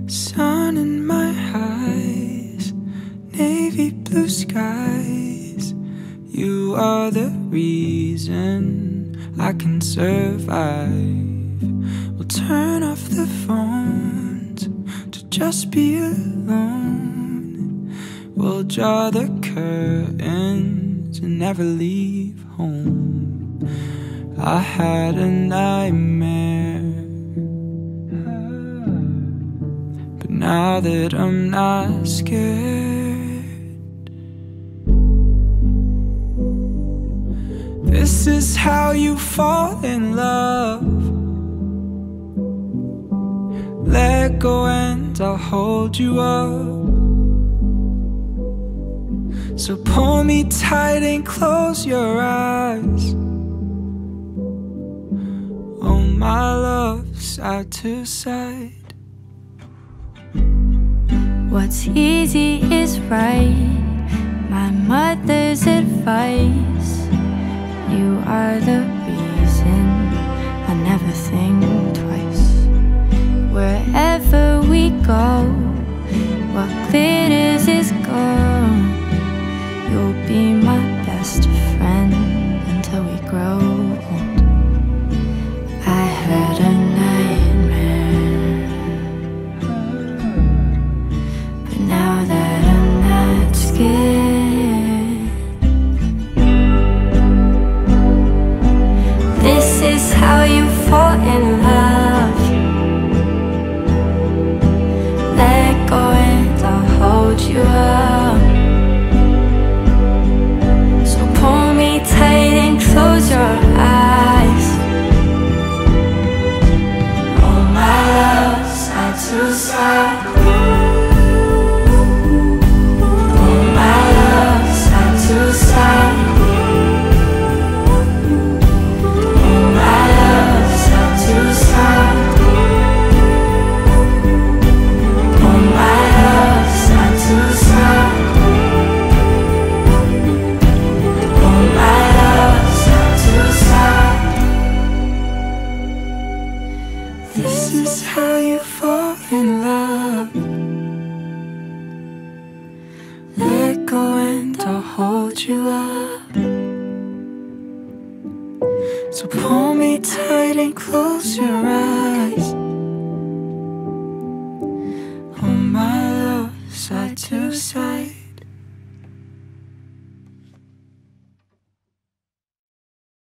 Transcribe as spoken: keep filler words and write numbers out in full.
Sun in my eyes, navy blue skies. You are the reason I can survive. We'll turn off the phones to just be alone. We'll draw the curtains and never leave home. I had a nightmare, but now that I'm not scared, this is how you fall in love. Let go and I'll hold you up. So pull me tight and close your eyes. Oh my love, side to side. What's easy is right, my mother's advice. You are the reason I never think twice. Wherever we go, what glitters is gold. You'll be my best friend until we grow old. I had a nightmare, but now that I'm not scared, this is how you fall in love. Let go and I'll hold you up. So pull me tight and close your eyes. Oh my love, side to side. Oh my love, side to side. Oh my love, side to side. Oh my love, side to side. Oh my love, side to side. This is how you fall in love. Let go and I'll hold you up. So pull me tight and close your eyes. Oh my love, side to side.